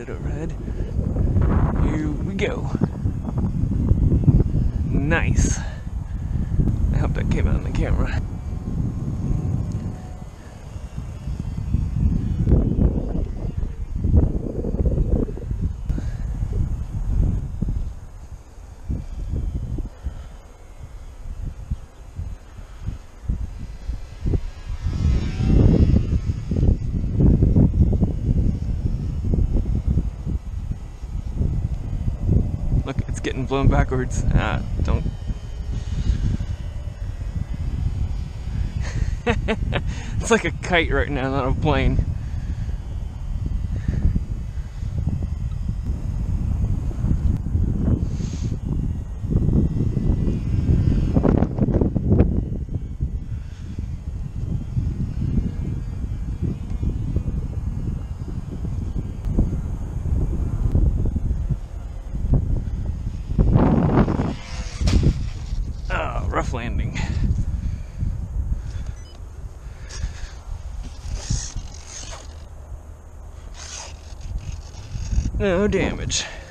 bit overhead. Here we go. Nice. I hope that came out on the camera. Look, it's getting blown backwards. Don't. It's like a kite right now, not a plane. Oh, rough landing. No damage.